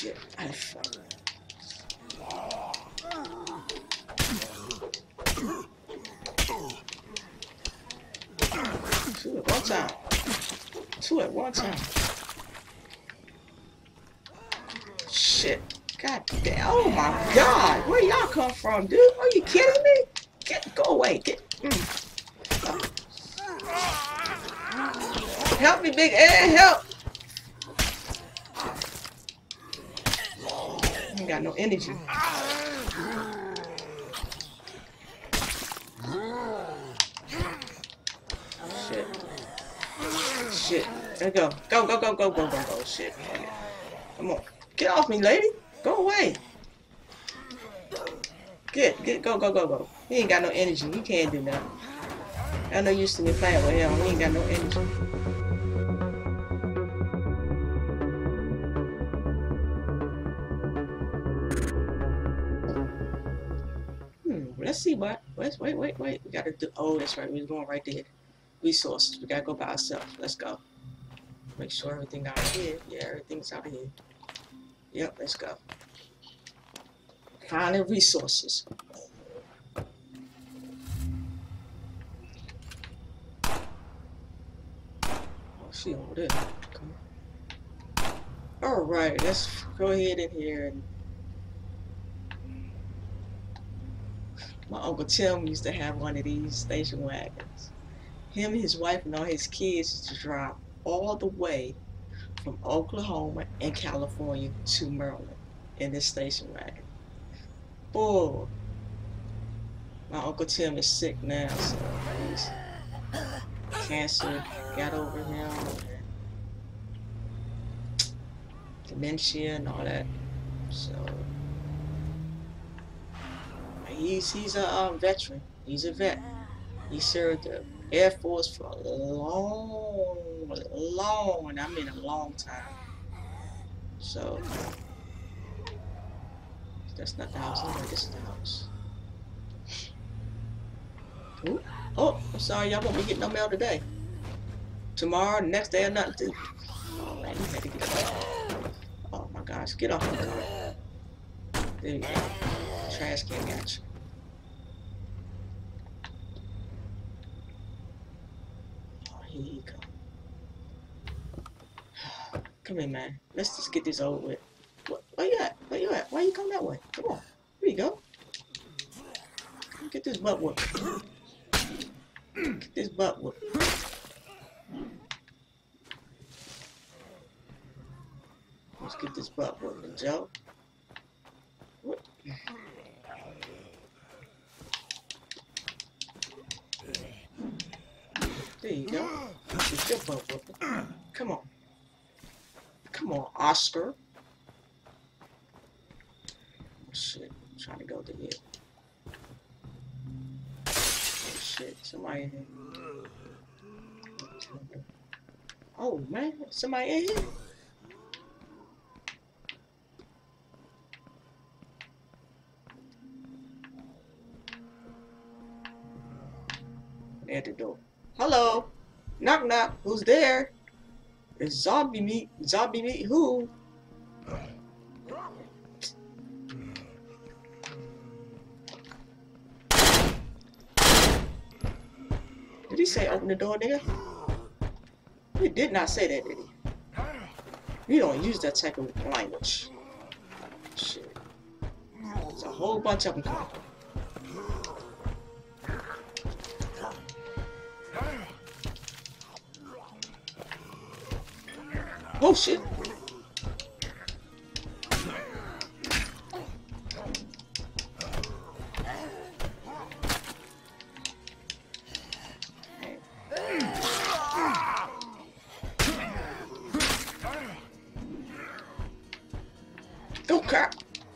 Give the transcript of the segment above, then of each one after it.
shit. I fuck. Two at one time. Two at one time. Shit. God damn. Oh my god. Where y'all come from, dude? Are you kidding me? Go away. Help me, Big Ed. Help. I ain't got no energy. Shit. There we go. Go. Shit. Come on. Get off me, lady. Go away. Go. He ain't got no energy. He can't do nothing. I know you used to me playing with him. He ain't got no energy. Let's see what. Wait. We gotta do. Oh, that's right. We're going right there. Resources. We gotta go by ourselves. Let's go. Make sure everything out here. Yeah, everything's out here. Yep, let's go. Finding resources. Oh, she over there. Come on. Alright, let's go ahead in here and my Uncle Tim used to have one of these station wagons. Him, his wife, and all his kids used to drive all the way from Oklahoma and California to Maryland in this station wagon. Boy, my Uncle Tim is sick now, so he's cancer got over him, dementia and all that. So he's a veteran. He's a vet. He served the Air Force for a long, I mean a long time. So that's not the house. No, this is the house. Ooh. Oh, I'm sorry, y'all won't be getting no mail today. Tomorrow, the next day, or nothing. Too. Oh man, you had to get off. Oh my gosh, get off the car. There you go. Trash can got you. Here you go. Come here, man. Let's just get this over with. Where you at? Where you at? Why you come that way? Come on. Here you go. Get this butt whooped. Get this butt whooped. Let's get this butt whooped, Joe. What? There you go. Get your butt whooped. Come on. Come on, Oscar. Oh, shit. I'm trying to go to here. Oh, shit. Somebody in here. Oh, man. Somebody in here? At the door. Hello. Knock knock. Who's there? It's zombie meat. Zombie meat who? Did he say open the door, nigga? He did not say that, did he? We don't use that type of language. Shit. There's a whole bunch of them coming. Oh shit! Oh crap!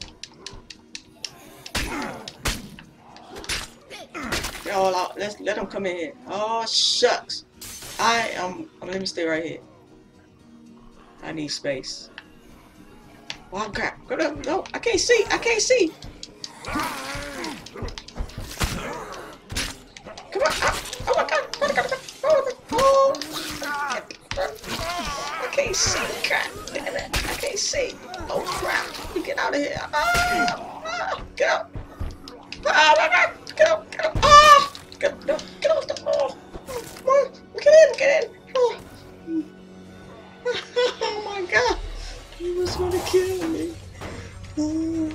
They're all out. Let them come in here. Oh shucks! Let me stay right here. I need space. Oh crap! No, I can't see. I can't see. Come on! Oh my god! Oh, I can't can't see. Crap. Damn it. I can't see. Oh crap. Get out of here. Ah, get out. Ah, my God. Get out. Get out. Ah, get out. No, get out. Oh, oh, get in. Get in. Oh. Oh my God. He was going to kill me. Oh.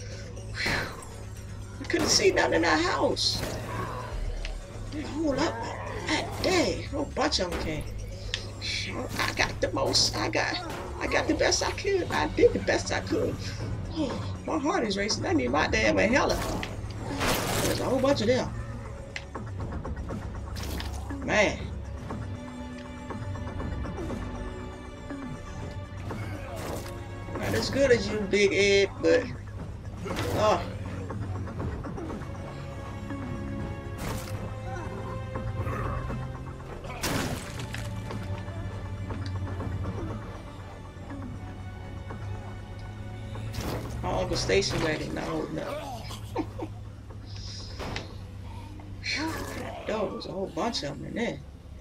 I couldn't see nothing in that house. Hold up. Dang. A whole bunch of them came. I got the most. I got the best I could. I did the best I could. Oh, my heart is racing. I need my damn inhaler. There's a whole bunch of them. Man. Not as good as you, Big Ed, but oh. My Uncle Station wagon not holding up. There was a whole bunch of them in there.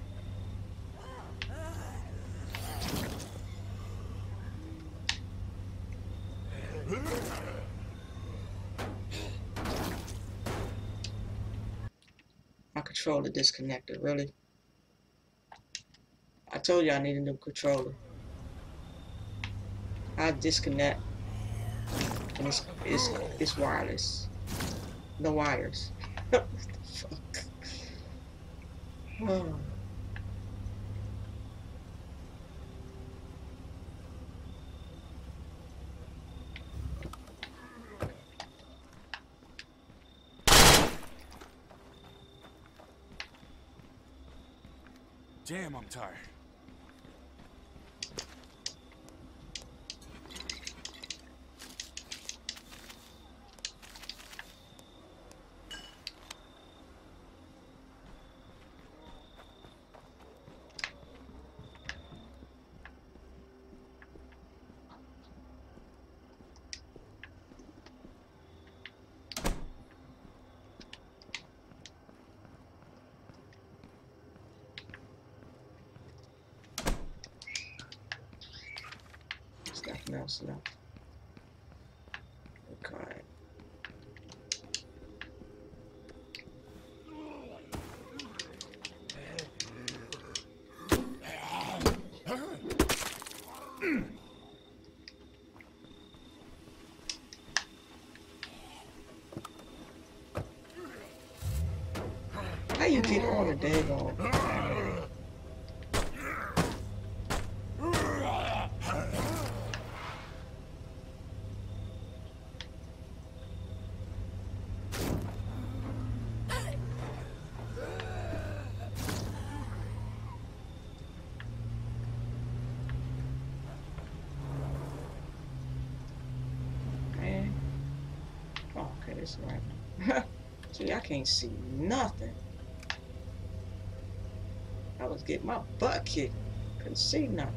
My controller disconnected, really. I told you I need a new controller. I disconnect and it's wireless. No wires. What the fuck? Oh. Damn, I'm tired. Nothing else left. Okay. How you get on a daggone? Right. See, I can't see nothing. I was getting my butt kicked. Couldn't see nothing.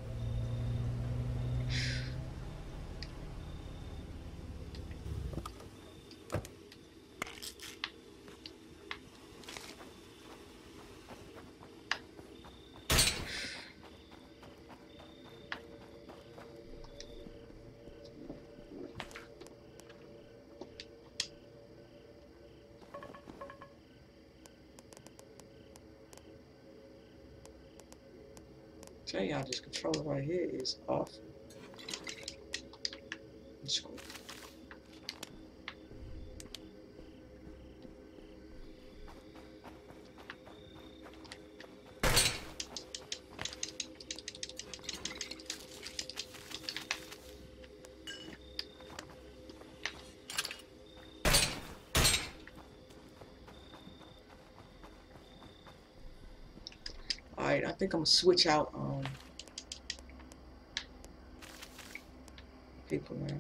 Tell y'all, this controller right here is awful. It's cool. Alright, I think I'm gonna switch out people now.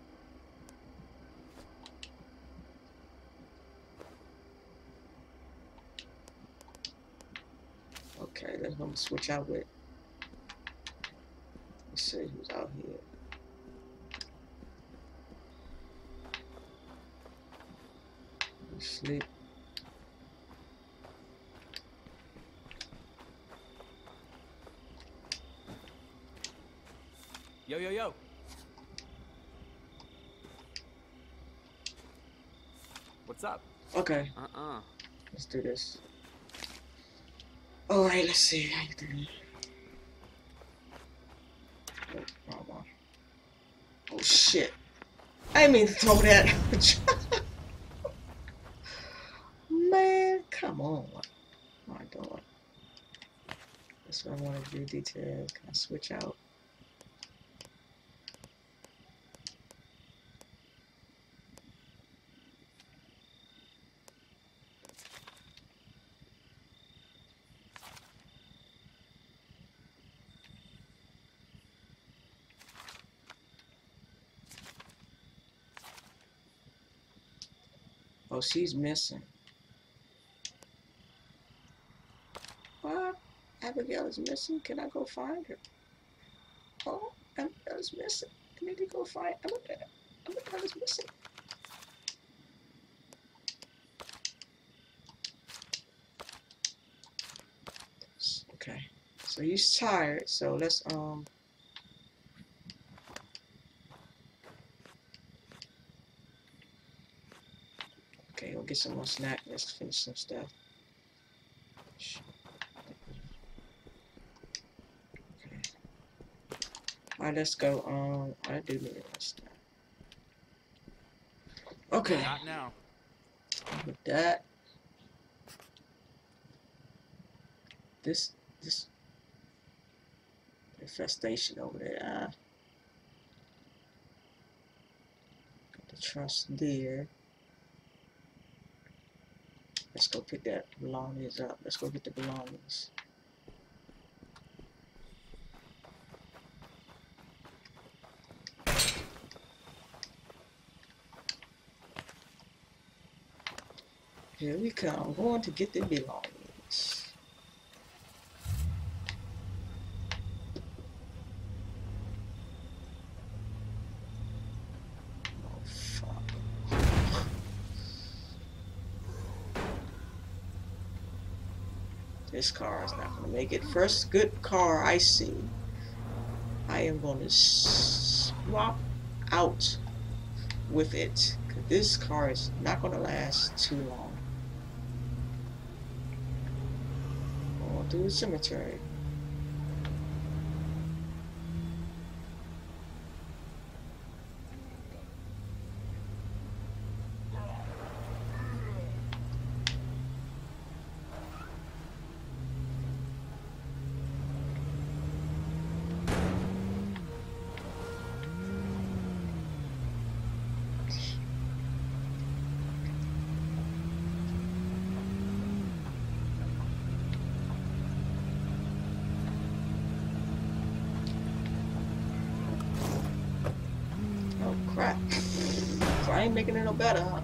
Okay, let's go switch out with. Let's see who's out here. Sleep. Yo, yo, yo. What's up? Okay. Let's do this. All right. Let's see how you doing. Oh, wrong one. Oh shit! I didn't mean to throw that. Man, come on. What am I doing? That's what I want to do. Details. Can I switch out? Oh, she's missing. What? Abigail is missing? Can I go find her? Oh, Abigail is missing. I need to go find Abigail. Abigail is missing. Okay. So he's tired. So let's okay, we'll get some more snack. Let's finish some stuff. Okay. Alright, let's go. I do need this stuff. Okay. Not now. With that. This infestation over there. Got the truss there. Let's go pick that belongings up. Let's go get the belongings. Here we come. I'm going to get the belongings. This car is not going to make it. First good car I see, I am going to swap out with it. Because this car is not going to last too long. Going through the cemetery. Crap. So I ain't making it no better, huh?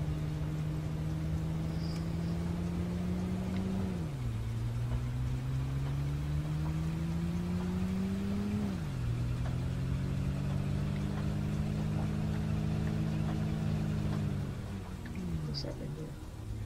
What's up in here?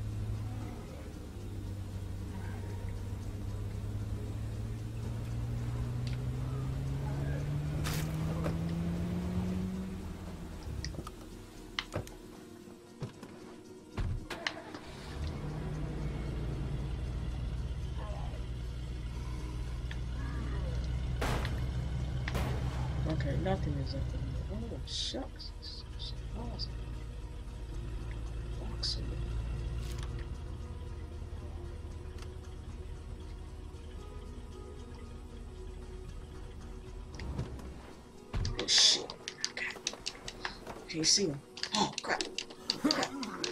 Okay, nothing is up in here. Oh, shucks. This is awesome. Awesome. Oh, shit. Okay. Can you see him? Oh, crap. Crap.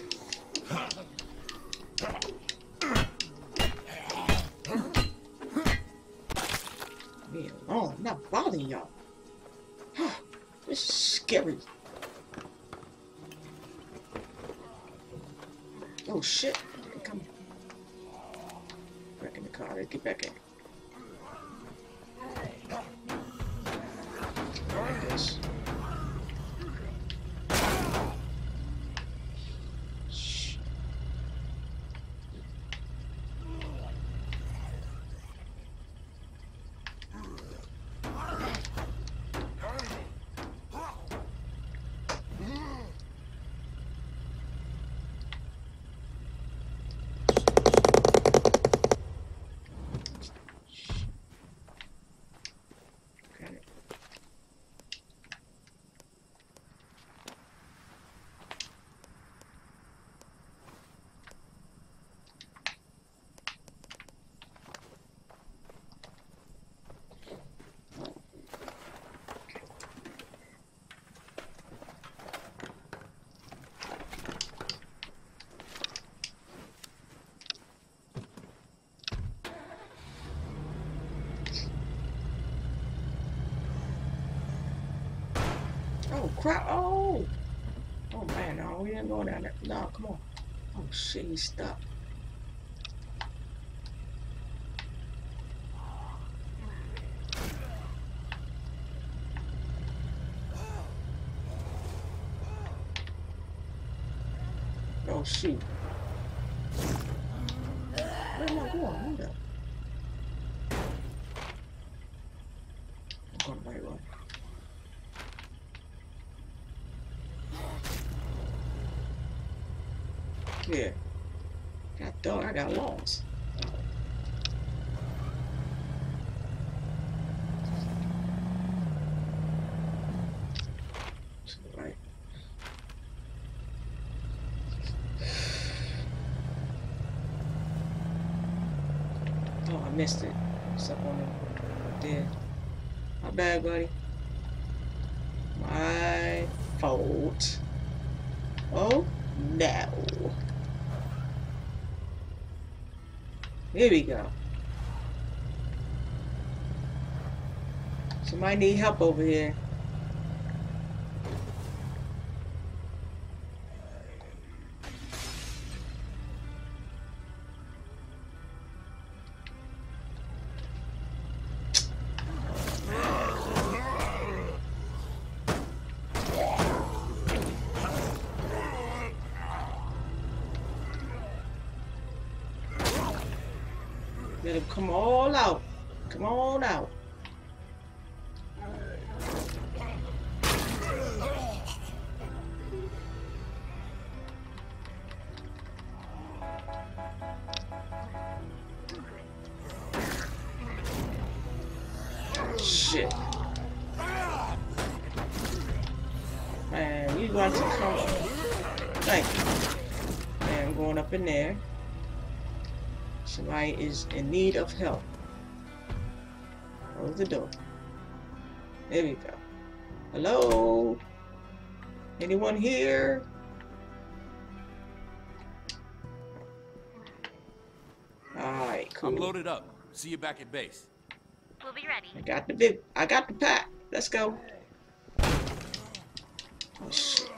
Leave me alone. I'm not bothering y'all. This is scary. Oh shit. They're coming. Back in the car. Let's get back in. Like this. Shh. Oh crap! Oh! Oh man, no, we ain't going down there. No, come on. Oh shit, he's stuck. Oh shoot. Where am I going? Hold up. I'm going the right way. Yeah. God dog, I got lost. To the right. Oh, I missed it. It's up on it. There. My bad, buddy. My fault. Oh, no. Here we go. Somebody need help over here. Let him come all out. Come on out. Shit. Man, you want to come. Thank you. Man, I'm going up in there. Somebody is in need of help. Close the door. There we go. Hello? Anyone here? Alright, cool. I'm loaded up. See you back at base. We'll be ready. I got the pack. Let's go. Oh shit.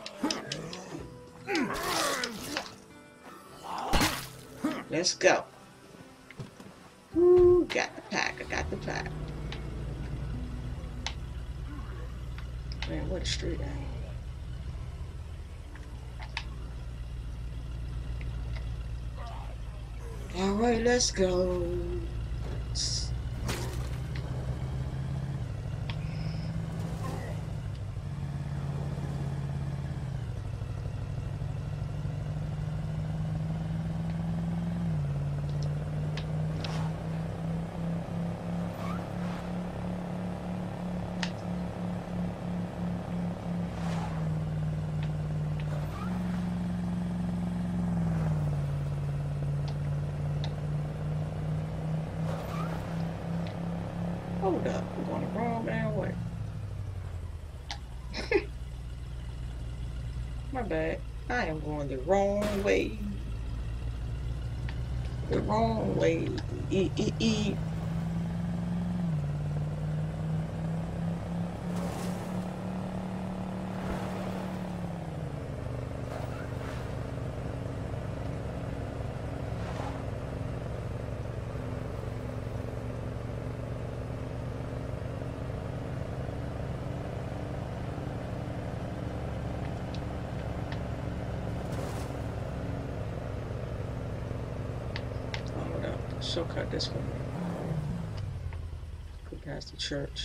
Let's go. Ooh, got the pack. I got the pack. Man, what a street at? Alright, let's go. Hold up, we're going the wrong damn way. My bad. I am going the wrong way. The wrong way. E. Shortcut this one. Go past the church.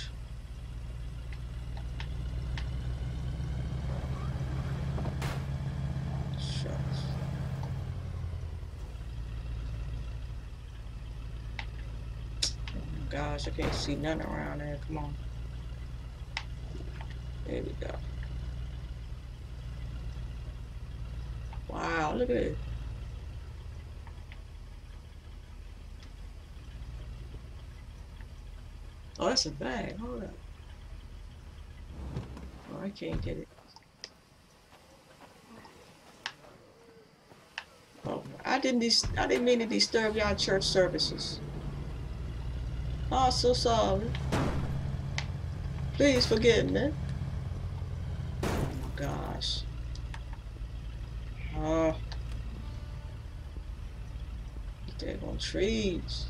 Shucks. Oh gosh, I can't see nothing around there. Come on. There we go. Wow, look at it. Oh, that's a bag. Hold up. Oh, I can't get it. Oh, I didn't mean to disturb y'all church services. Oh, so sorry. Please forgive me. gosh. Oh. They're on trees.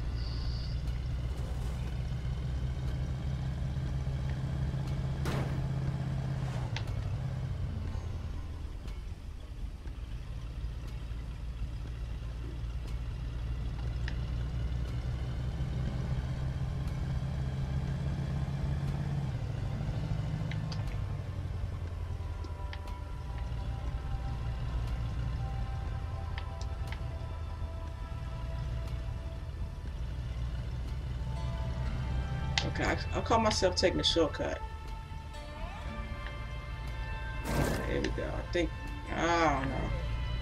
Okay, I'll call myself taking a shortcut. There we go. I think, I don't know.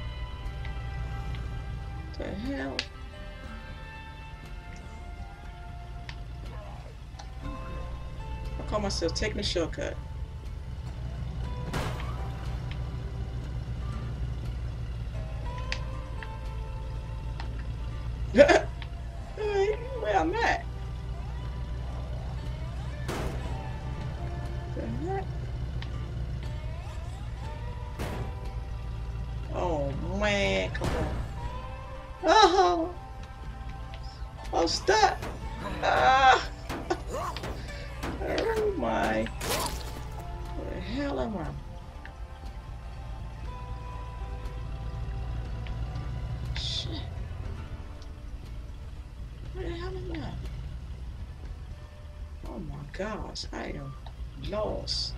What the hell? I'll call myself taking a shortcut. Where I'm at? The heck? Oh man, come on. Oh, I'm stuck. Ah. Oh my. Where the hell am I? Shit. Where the hell am I? Oh my gosh, I am lost.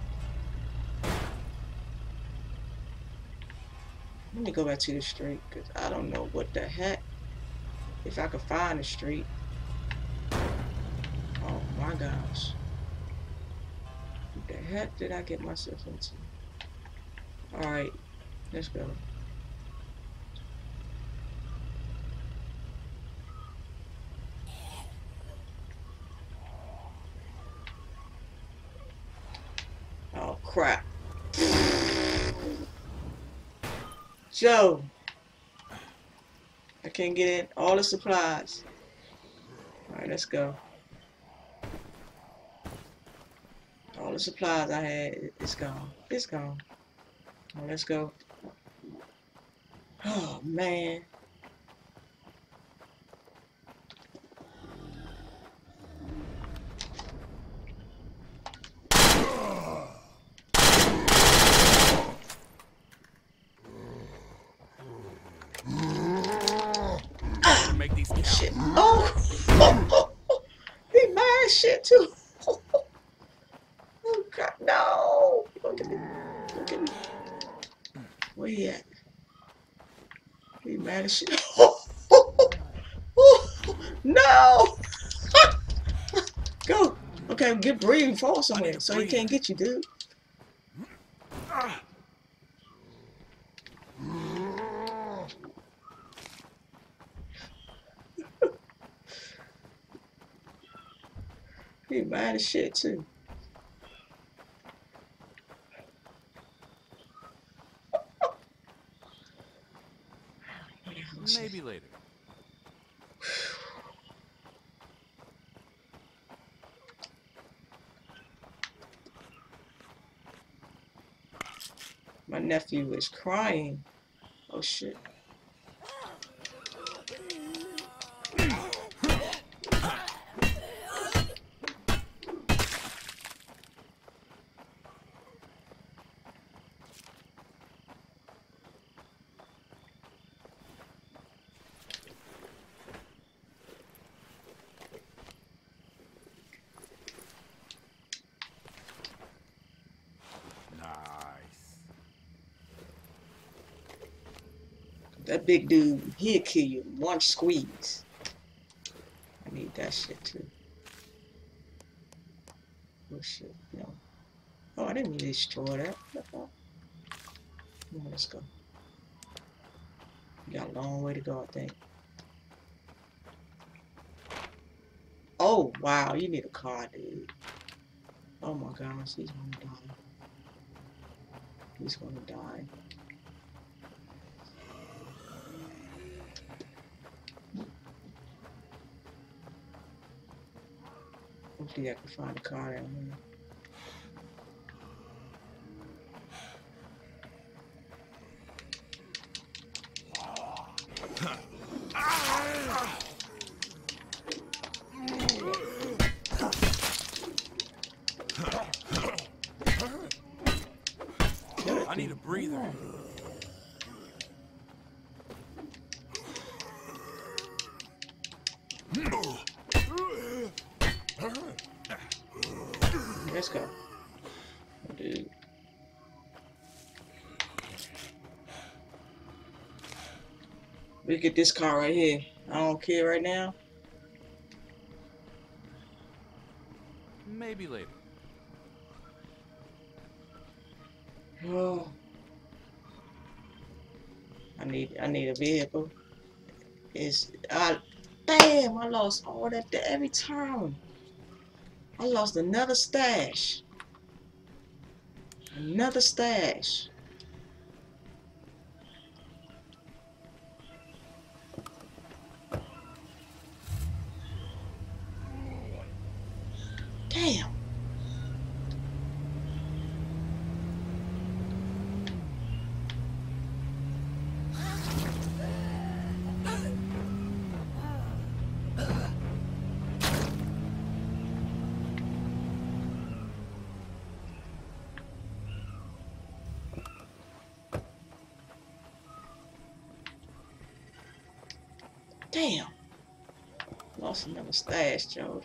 Let me go back to the street because I don't know what the heck. If I could find the street. Oh my gosh. What the heck did I get myself into? Alright, let's go. Oh crap. Joe. I can't get in all the supplies. Alright, let's go. All the supplies I had, it's gone. It's gone. Alright, let's go. Oh man. Make these count. Shit. Oh! He mad as shit too. Oh god, no! Look at me. Look at me. Where he at? He mad as shit. No! Go! Okay, get breathing, fall somewhere so he can't get you, dude. He mad as shit too. Maybe later. My nephew is crying. Oh shit. That big dude, he'll kill you in one squeeze. I need that shit too. Oh shit, no. Oh, I didn't mean to destroy that. Come on, let's go. We got a long way to go, I think. Oh, wow, you need a car, dude. Oh my gosh, he's gonna die. He's gonna die. Hopefully I can find a car down here. I need a breather. Let's go. Dude. We get this car right here. I don't care right now. Maybe later. Oh. I need a vehicle. Damn, I lost all that every time. I lost another stash. Another stash. Damn. Damn. Lost another stash, Joe.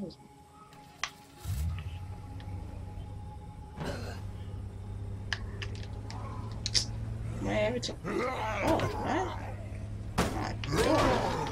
Man, every time. Oh, man. My God.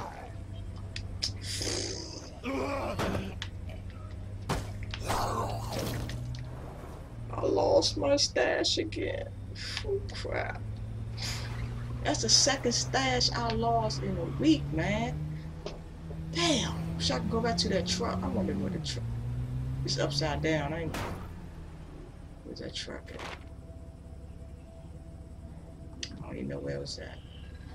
I lost my stash again. Oh, crap. That's the second stash I lost in a week, man. Damn. Wish I could go back to that truck. I wonder where the truck is. Upside down, ain't it? Where's that truck at? I don't even know where it was at.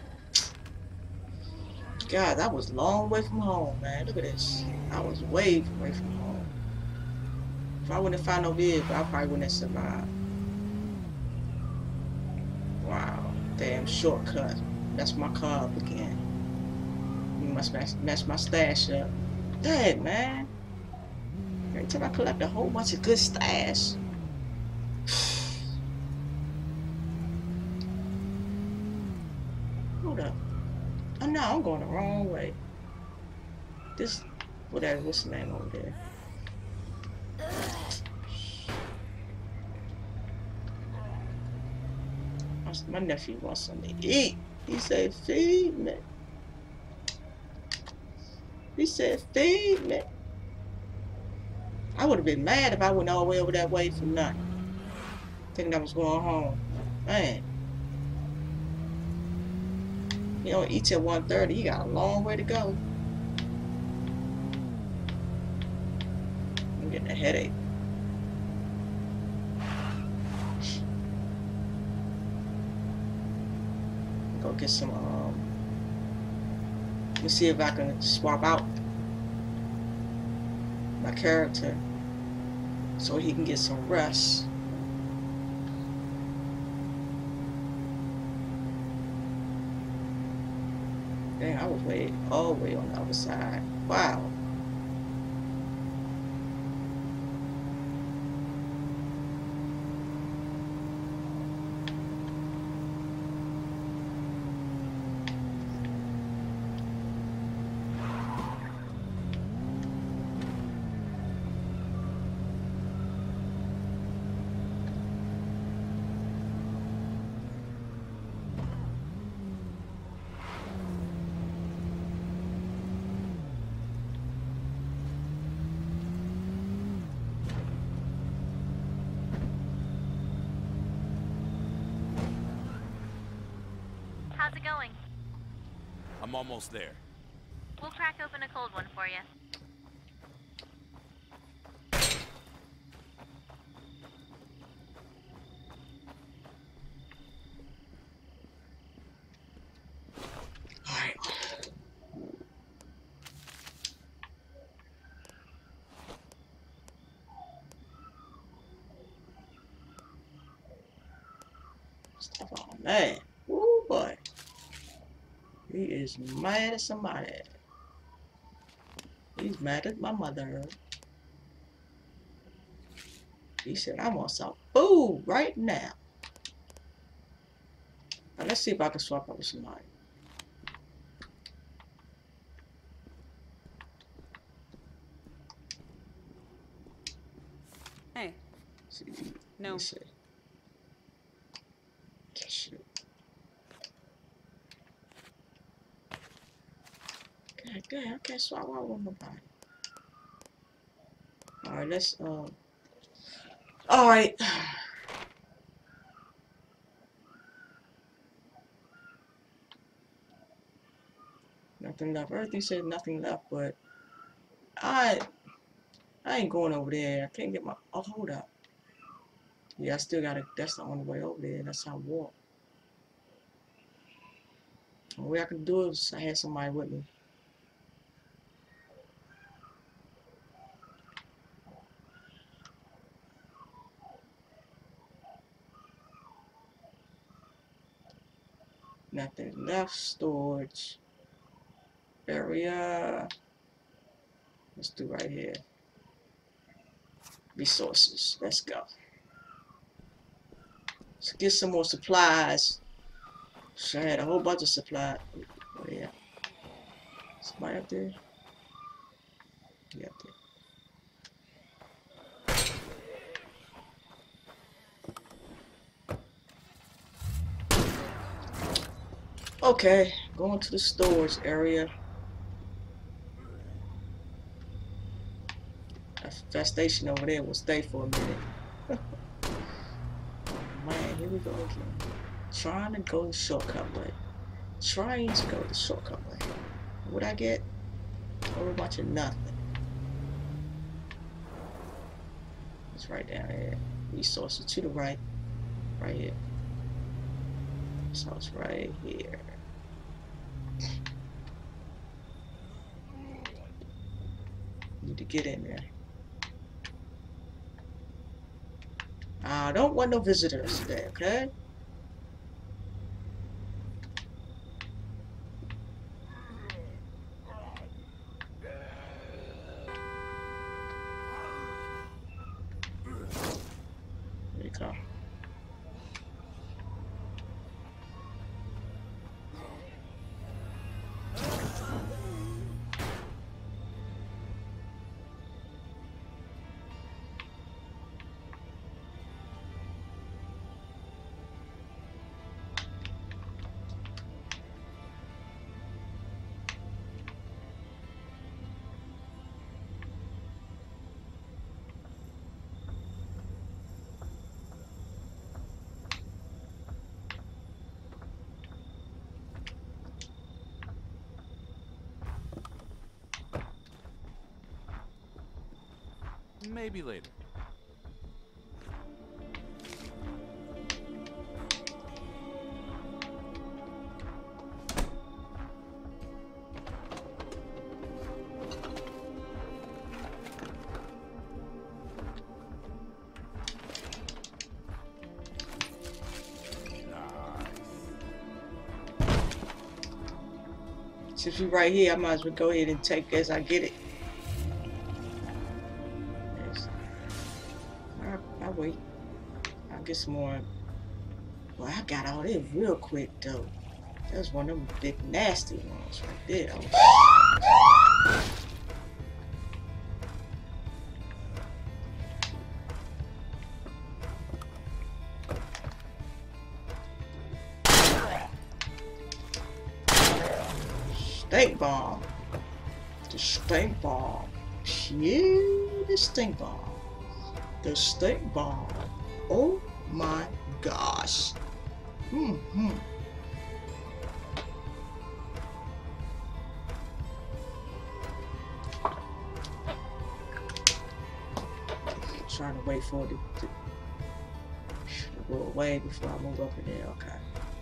God, that was a long way from home, man. Look at this. I was way away from home. If I wouldn't have found no vehicle, I probably wouldn't have survived. Wow. Damn shortcut. That's my car up again. You must mess my stash up. Dang, man. Every time I collect a whole bunch of good stash. Hold up. Oh no, I'm going the wrong way. This, whatever, what's the name over there? My nephew wants something to eat. He said, feed me. He said, feed me. I would have been mad if I went all the way over that way for nothing. Thinking I was going home. Man. You know, eat till 1:30. He got a long way to go. I'm getting a headache. Go get some, let me see if I can swap out my character so he can get some rest. Dang, I was all the way on the other side. Wow. How's it going? I'm almost there. We'll crack open a cold one for you. Alright. Oh man. Ooh boy. He is mad at somebody. He's mad at my mother. He said, I want some food right now. Now, let's see if I can swap up with somebody. Hey. See, No. let's see. Shoot. God, I can't swap out with nobody. Alright, let's alright. Nothing left. Everything said nothing left, but I ain't going over there. I can't get my hold up. Yeah, I still gotta that's the only way over there. That's how I walk. The way I can do it is I had somebody with me. Nothing left. Storage area. Let's do right here. Resources. Let's go. Let's get some more supplies. So I had a whole bunch of supplies. Oh yeah. Somebody up there? Yeah, up there. Okay, going to the storage area. That station over there will stay for a minute. Man, here we go again. Trying to go the shortcut way. Trying to go the shortcut way. What'd I get? A whole bunch of nothing. It's right down here. Resources to the right. Right here. So it's right here. Need to get in there. I don't want no visitors today, okay? There you go. Maybe later. Since we're right here, I might as well go ahead and take as I get it. Yes. I'll wait. I'll get some more. Well, I got all this real quick though. That was one of them big nasty ones right there. Stink bomb. The stink bomb. Yeah, the stink bomb. The stink bomb. Oh my gosh. Trying to wait for it to go away before I move up in there. Okay.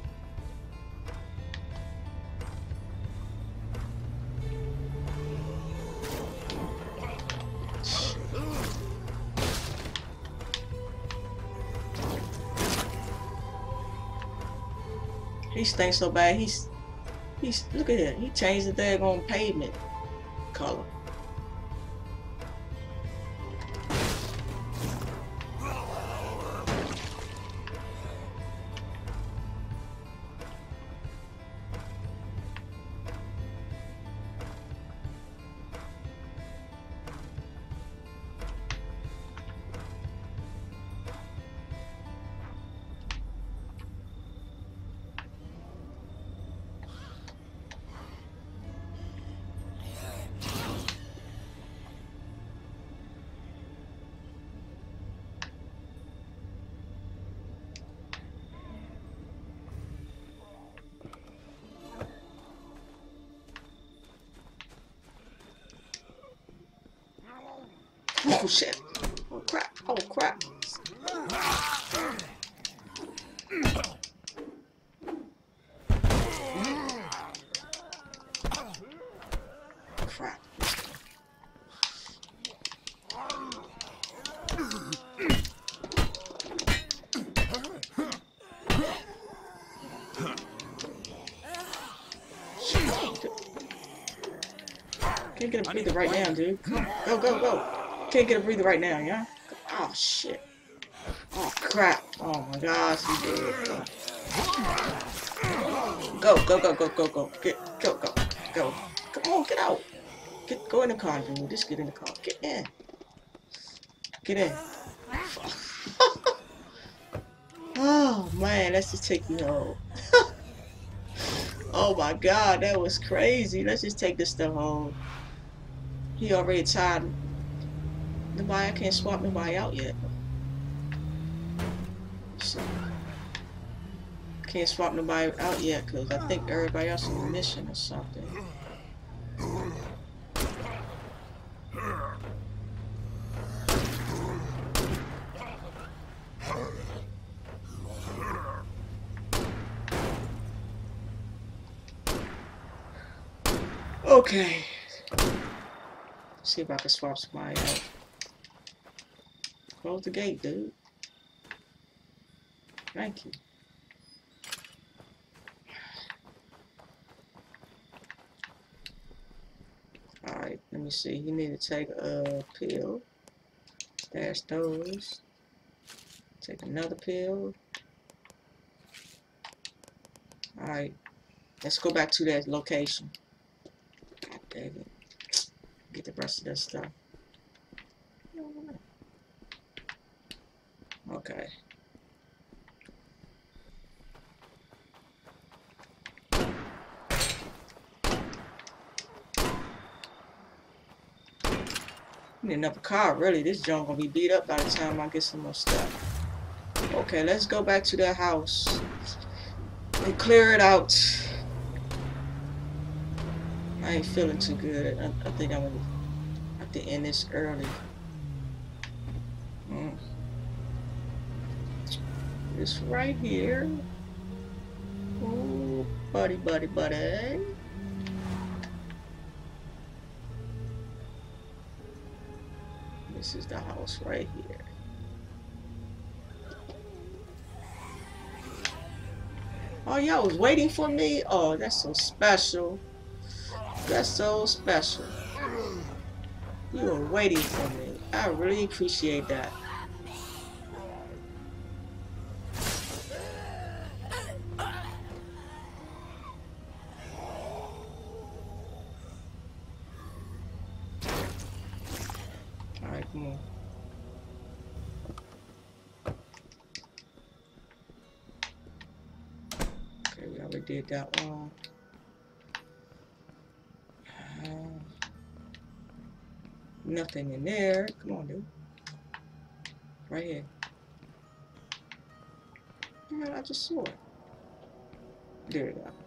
He stinks so bad. He's look at it. He changed the daggone pavement color. Oh shit. Oh crap. Oh crap. Crap. Can't get a breather right now, dude. Come on. Go, go, go. Can't get a breather right now, yeah? Oh, shit. Oh, crap. Oh, my gosh, he did. Go, go, go, go, go, go. Go, go, go. Come on, get out. Go in the car, dude. Just get in the car. Get in. Get in. Oh, man, let's just take you home. Oh, my God, that was crazy. Let's just take this stuff home. He already tired. Nobody, I can't swap nobody out yet. So, can't swap nobody out yet because I think everybody else is on a mission or something. Okay. See if I can swap somebody out. Close the gate, dude. Thank you. Alright, let me see. You need to take a pill. Stash those. Take another pill. Alright. Let's go back to that location. God dang it. Get the rest of that stuff. Okay. Need another car, really. This junk gonna be beat up by the time I get some more stuff. Okay, let's go back to that house and clear it out. I ain't feeling too good. I think I'm gonna have to end this early. This right here. Oh, buddy, buddy, buddy. This is the house right here. Oh, y'all was waiting for me? Oh, that's so special. That's so special. You were waiting for me. I really appreciate that. Alright, come on. Okay, we already did that one. Nothing in there. Come on, dude. Right here. Man, I just saw it. There we go.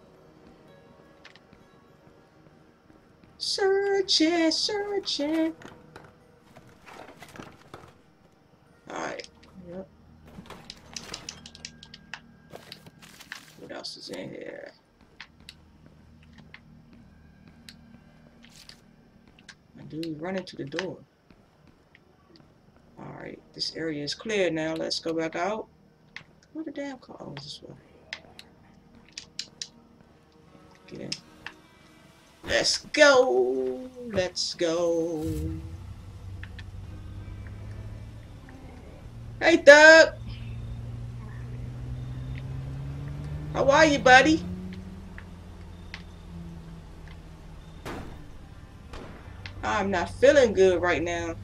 Searching, searching. Alright. Yep. What else is in here? Dude, run into the door. Alright, this area is clear now. Let's go back out. Where the damn car? Oh, this way. Get in. Let's go. Let's go. Hey, Doug. How are you, buddy? I'm not feeling good right now.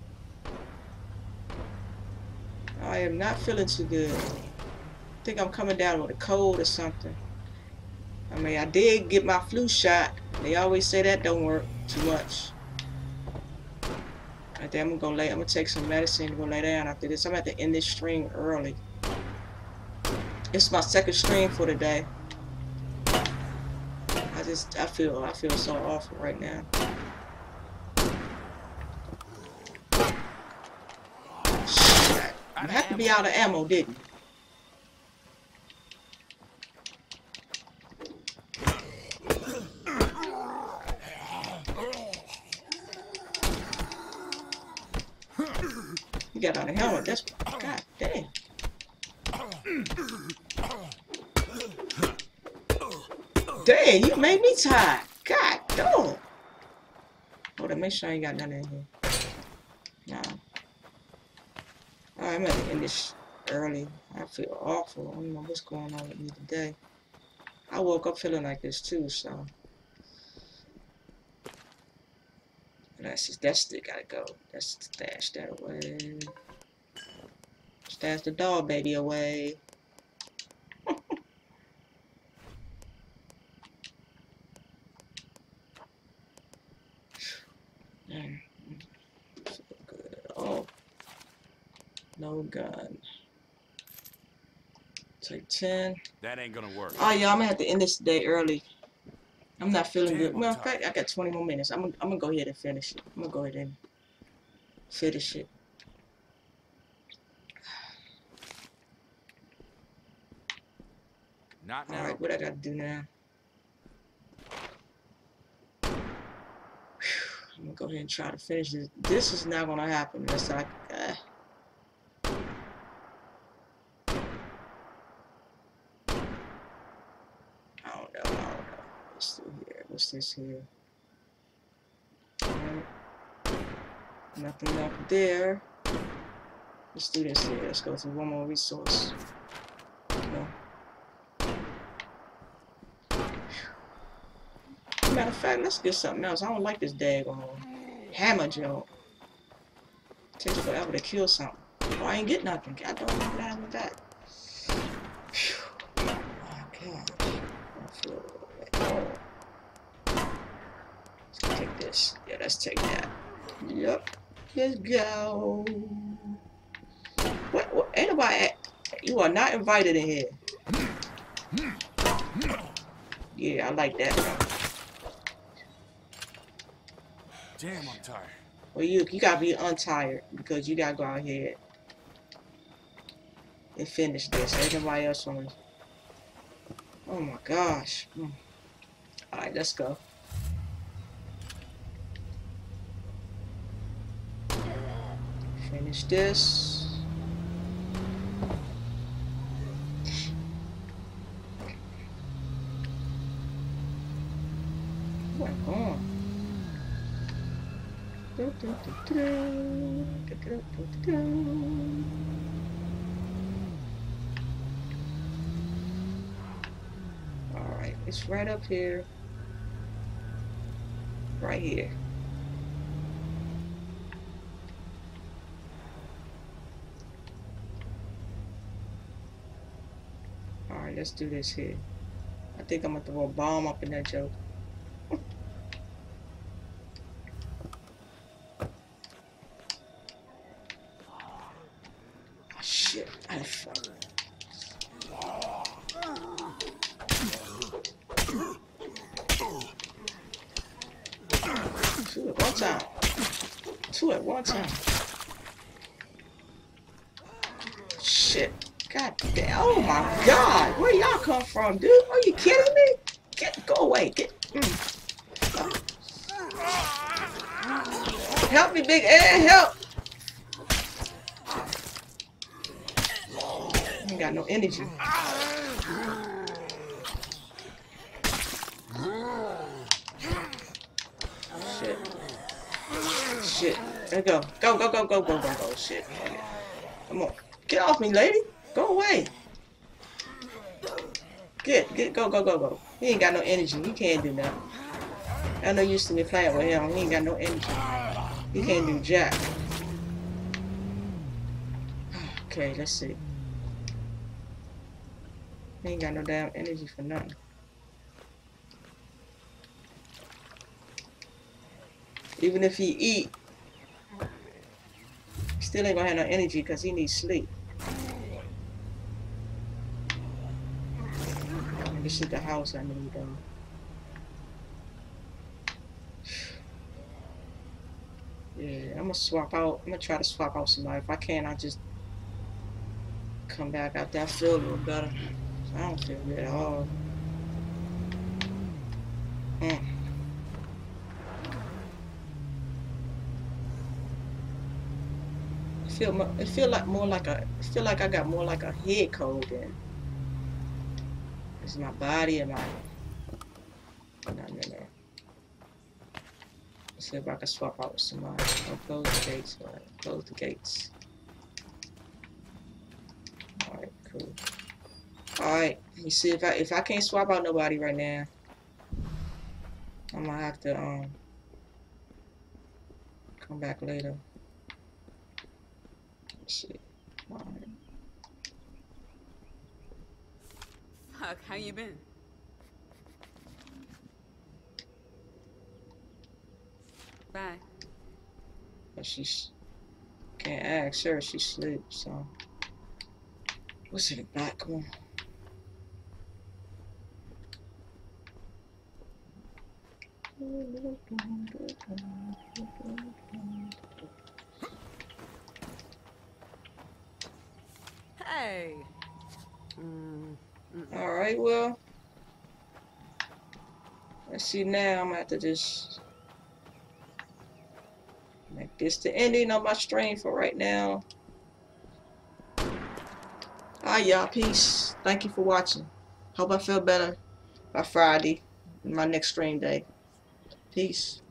I am not feeling too good. I think I'm coming down with a cold or something. I mean, I did get my flu shot. They always say that don't work too much. I think I'm gonna take some medicine and go lay down after this. I'm at to end this stream early. It's my second stream for the day. I feel so awful right now. You have to be out of ammo, didn't you? You got out of helmet. That's God damn. Dang, you made me tired. God damn. Hold on, make sure I ain't got nothing in here. Nah. Alright, I'm gonna end this early. I feel awful. I don't know what's going on with me today. I woke up feeling like this too, so. That stick gotta go. Let's stash that away. Stash the dog baby away. Good. Oh, no gun. Take 10. That ain't gonna work. Oh yeah, I'm gonna have to end this day early. I'm not feeling Damn, good. I'm Well, in tired. fact, I got 20 more minutes. I'm gonna go ahead and finish it. I'm gonna go ahead and finish it. Not now. Alright, what I gotta do now? I'm gonna go ahead and try to finish this. This is not gonna happen unless I. I don't know. What's through here? What's this here? Alright. Nothing up there. Let's do this here. Let's go through one more resource. No. Matter of fact, let's get something else. I don't like this daggone hammer jump. Takes forever to kill something. Oh, I ain't get nothing. I don't know what happened with that. Oh my god. I feel let's take this. Yeah, let's take that. Yep. Let's go. What? Ain't nobody. You are not invited in here. Yeah, I like that. Damn, I'm tired. Well, you gotta be untired because you gotta go out here and finish this. Ain't nobody else on. Oh my gosh. All right, let's go. Finish this. Where am I going? Alright, it's right up here. Right here. Alright, let's do this here. I think I'm gonna throw a bomb up in that joke. Shit, I fucked. Two at one time. Two at one time. Shit. God damn. Oh my god. Where y'all come from, dude? Are you kidding me? Go away. Help me, Big Ed. Help. I ain't got no energy. Shit. There we go. Go. Shit. Come on. Get off me, lady. Go away. Go. He ain't got no energy. He can't do nothing. I know you used to be playing with him. He ain't got no energy. He can't do jack. Okay, let's see. He ain't got no damn energy for nothing. Even if he eat, still ain't gonna have no energy because he needs sleep. This is the house I need though. Yeah, I'm gonna swap out. I'm gonna try to swap out somebody. If I can, I'll just come back out there. I feel a little better. I don't feel good at all. It feel like more like a. I feel like I got more like a head cold than. It's my body and my. No. Let's see if I can swap out with somebody. I'll close the gates. All right, close the gates. All right, cool. All right, let me see if I can't swap out nobody right now. I'm gonna have to come back later. Let's see. All right. Huck, how you been? Bye. But she's can't ask her. She sleeps. So what's in the back? Come on. Hey. All right, well, let's see now. I'm gonna have to just make this the ending of my stream for right now. Alright, y'all, peace. Thank you for watching. Hope I feel better by Friday, my next stream day. Peace.